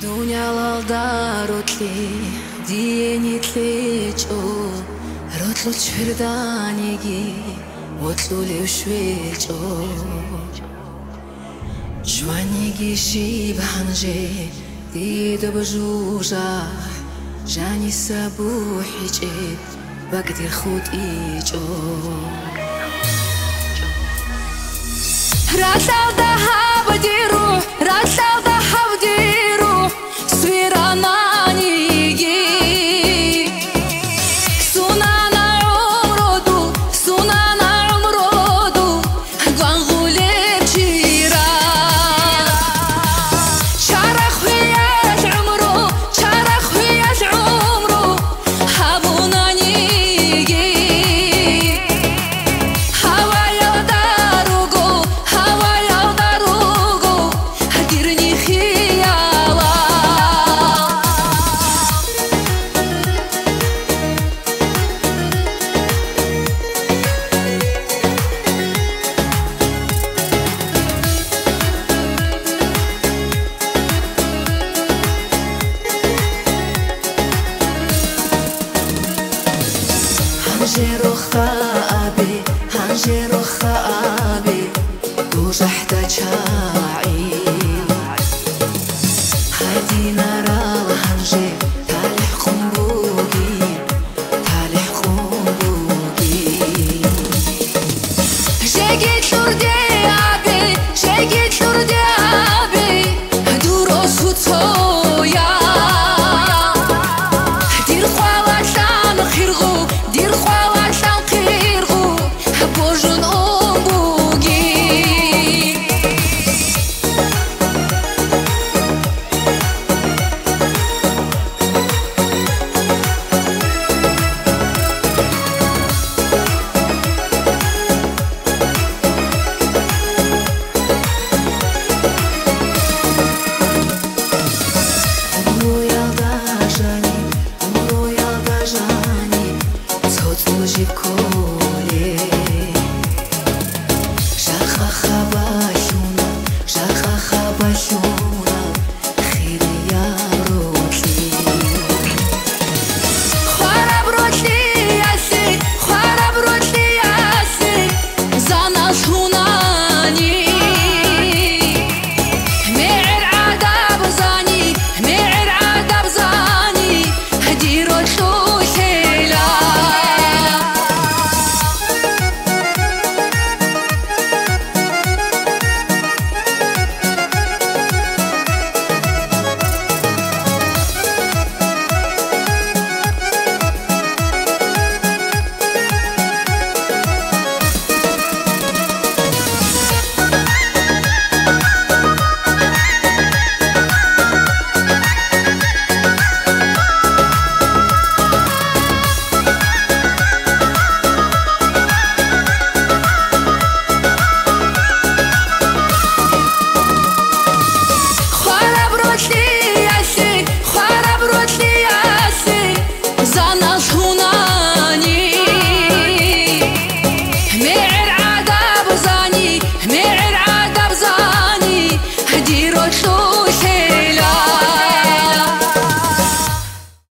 Dunyalarda rotli dienitlecho rotlul chirdanigi otlul shwecho Jwanigi shibhanje didobjuja jani sabu hijib bagdir khud ijo Rasaw dahab diru rasaw dahab diru swirananigi sunana umrodu gwangule chira charakh khiyas umro habunanigi hawa yadarugo hadirni khiyala هنجرو خابي وجحت شاعي هادي نرى هنجي تالح قنبوقي جاكيت لوردي عبي دورو سوتويا